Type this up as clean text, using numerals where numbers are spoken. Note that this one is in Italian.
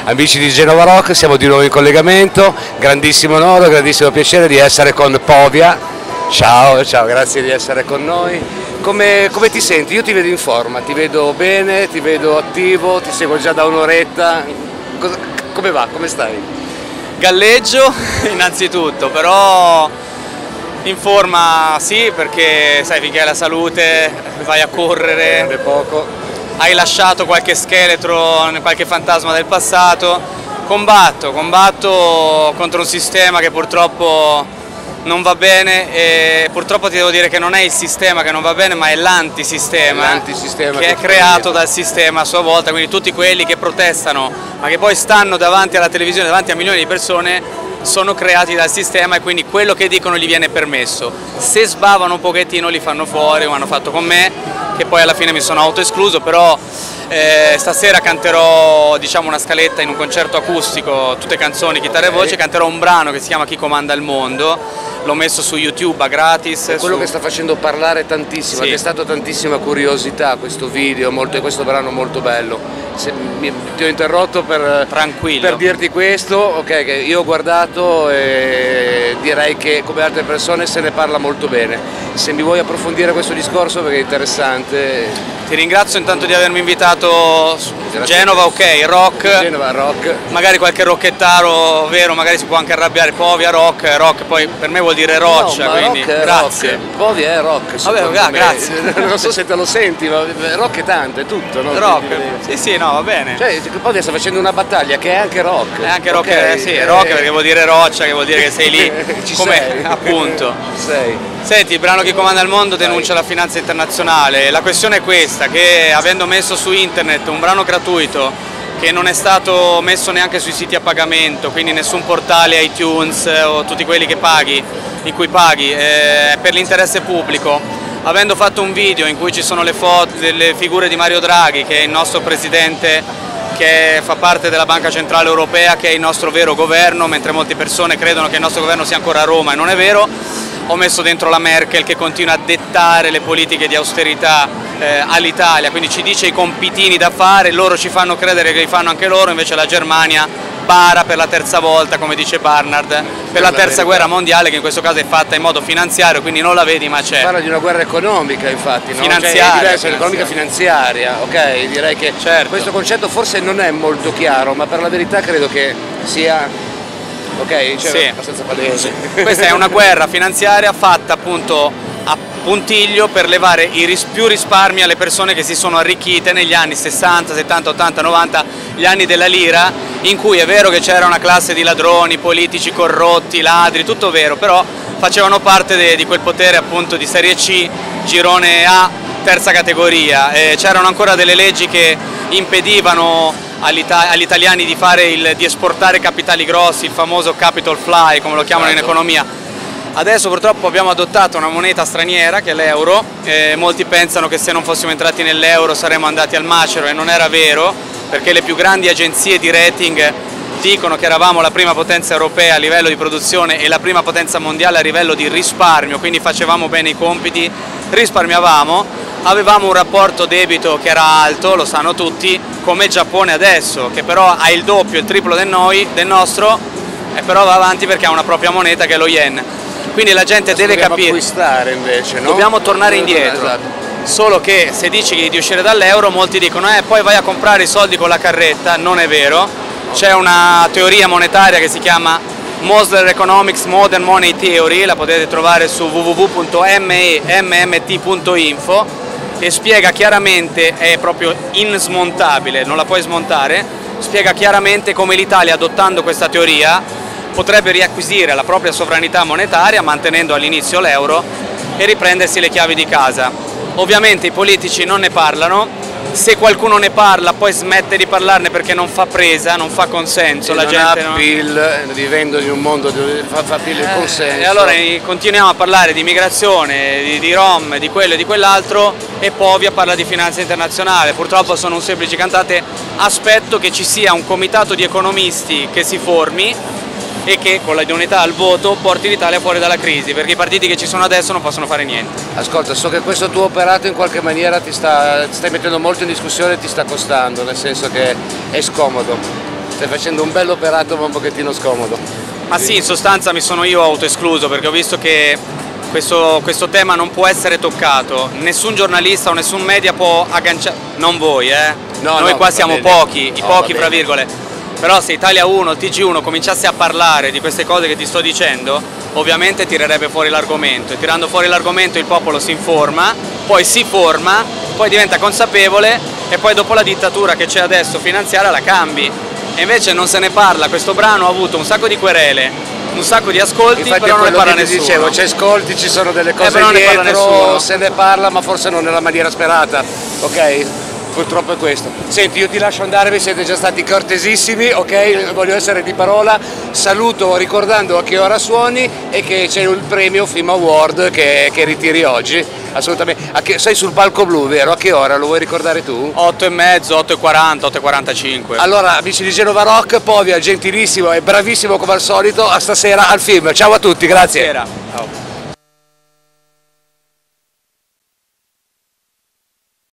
Amici di Genova Rock, siamo di nuovo in collegamento, grandissimo onore, grandissimo piacere di essere con Povia. Ciao, ciao, grazie di essere con noi. Come ti senti? Io ti vedo in forma, ti vedo bene, ti vedo attivo, ti seguo già da un'oretta. Come va? Come stai? Galleggio innanzitutto, però in forma sì, perché sai, finché hai la salute vai a correre, Poco. hai lasciato qualche scheletro, qualche fantasma del passato. Combatto contro un sistema che purtroppo non va bene, e purtroppo ti devo dire che non è il sistema che non va bene, ma è l'antisistema che è creato dal sistema a sua volta, quindi tutti quelli che protestano ma che poi stanno davanti alla televisione, davanti a milioni di persone, sono creati dal sistema e quindi quello che dicono gli viene permesso. Se sbavano un pochettino li fanno fuori, come hanno fatto con me, che poi alla fine mi sono autoescluso, però stasera canterò, diciamo, una scaletta in un concerto acustico, tutte canzoni, chitarra e voce, canterò un brano che si chiama Chi comanda il mondo, l'ho messo su YouTube a gratis. È quello che sta facendo parlare tantissimo, sì. Ha destato tantissima curiosità questo video, questo brano molto bello. Ti ho interrotto per dirti questo, ok, che io ho guardato e direi che come altre persone se ne parla molto bene. Se mi vuoi approfondire questo discorso perché è interessante. Ti ringrazio intanto di avermi invitato. Genova, ok, rock. Genova, rock. Magari qualche rocchettaro vero, magari si può anche arrabbiare. Povia, rock poi per me vuol dire roccia, no, quindi rock grazie. Rock. Povia è rock. Vabbè, grazie. Non so se te lo senti, ma rock è tanto, è tutto, no? Rock, sì, no, va bene. Cioè, Povia sta facendo una battaglia che è anche rock. È anche rock, okay. Sì, rock perché vuol dire roccia, che vuol dire che sei lì. Come appunto. Sei. Senti, il brano Chi comanda il mondo denuncia la finanza internazionale. La questione è questa, che avendo messo su internet un brano gratuito che non è stato messo neanche sui siti a pagamento, quindi nessun portale iTunes o tutti quelli che paghi, in cui paghi, per l'interesse pubblico, avendo fatto un video in cui ci sono le foto delle figure di Mario Draghi, che è il nostro presidente, che fa parte della Banca Centrale Europea, che è il nostro vero governo, mentre molte persone credono che il nostro governo sia ancora a Roma e non è vero. Ho messo dentro la Merkel che continua a dettare le politiche di austerità all'Italia, quindi ci dice i compitini da fare, loro ci fanno credere che li fanno anche loro, invece la Germania bara per la terza volta, come dice Barnard, per la terza guerra mondiale, che in questo caso è fatta in modo finanziario, quindi non la vedi ma c'è. Parla di una guerra economica, infatti, no? Finanziaria. Cioè, è diversa, economica finanziaria, ok? Direi che questo concetto forse non è molto chiaro, ma per la verità credo che sia... Ok, cioè sì. Abbastanza palese. Questa è una guerra finanziaria fatta appunto a puntiglio per levare più risparmi alle persone che si sono arricchite negli anni 60, 70, 80, 90, gli anni della lira, in cui è vero che c'era una classe di ladroni, politici corrotti, ladri, tutto vero, però facevano parte di quel potere appunto di serie C, girone A, terza categoria. C'erano ancora delle leggi che impedivano agli italiani di esportare capitali grossi, il famoso capital fly, come lo chiamano in economia. Adesso purtroppo abbiamo adottato una moneta straniera che è l'euro, molti pensano che se non fossimo entrati nell'euro saremmo andati al macero e non era vero, perché le più grandi agenzie di rating dicono che eravamo la prima potenza europea a livello di produzione e la prima potenza mondiale a livello di risparmio, quindi facevamo bene i compiti, risparmiavamo. Avevamo un rapporto debito che era alto, lo sanno tutti, come il Giappone adesso, che però ha il doppio, il triplo del nostro, e però va avanti perché ha una propria moneta che è lo yen. Quindi la gente deve capire. Acquistare invece, no? Dobbiamo tornare indietro. Esatto. Solo che se dici di uscire dall'euro, molti dicono poi vai a comprare i soldi con la carretta, non è vero. C'è una teoria monetaria che si chiama Mosler Economics Modern Money Theory, la potete trovare su www.memmt.info, e spiega chiaramente, è proprio insmontabile, non la puoi smontare, spiega chiaramente come l'Italia, adottando questa teoria, potrebbe riacquisire la propria sovranità monetaria mantenendo all'inizio l'euro e riprendersi le chiavi di casa. Ovviamente i politici non ne parlano, se qualcuno ne parla poi smette di parlarne perché non fa presa, non fa consenso, la gente non ha PIL, vivendo in un mondo dove fa PIL il consenso. E allora continuiamo a parlare di migrazione, di Rom, di quello e di quell'altro, e Povia parla di finanza internazionale. Purtroppo sono un semplice cantante, aspetto che ci sia un comitato di economisti che si formi e che con la idoneità al voto porti l'Italia fuori dalla crisi, perché i partiti che ci sono adesso non possono fare niente. Ascolta, so che questo tuo operato in qualche maniera ti stai mettendo molto in discussione e ti sta costando, nel senso che è scomodo. Stai facendo un bello operato ma un pochettino scomodo. Ma sì, in sostanza mi sono io autoescluso perché ho visto che questo tema non può essere toccato, nessun giornalista o nessun media può agganciare, non voi No, noi no, qua siamo pochi, i No, pochi fra virgole, però se Italia 1 o TG1 cominciasse a parlare di queste cose che ti sto dicendo, ovviamente tirerebbe fuori l'argomento e tirando fuori l'argomento il popolo si informa, poi si forma, poi diventa consapevole e poi dopo la dittatura che c'è adesso finanziaria la cambi. E invece non se ne parla, questo brano ha avuto un sacco di querele, un sacco di ascolti, infatti però non ne parla nessuno. Dicevo, c'è ascolti, ci sono delle cose però dietro, se ne parla ma forse non nella maniera sperata, ok? Purtroppo è questo. Senti, io ti lascio andare, vi siete già stati cortesissimi, ok? Voglio essere di parola, saluto ricordando a che ora suoni e che c'è il premio Film Award che ritiri oggi, assolutamente. Sei sul palco blu, vero? A che ora? Lo vuoi ricordare tu? 8:30, 8:40, 8:45. Allora, amici di Genova Rock, Povia, gentilissimo e bravissimo come al solito, a stasera al film. Ciao a tutti, grazie. Ciao.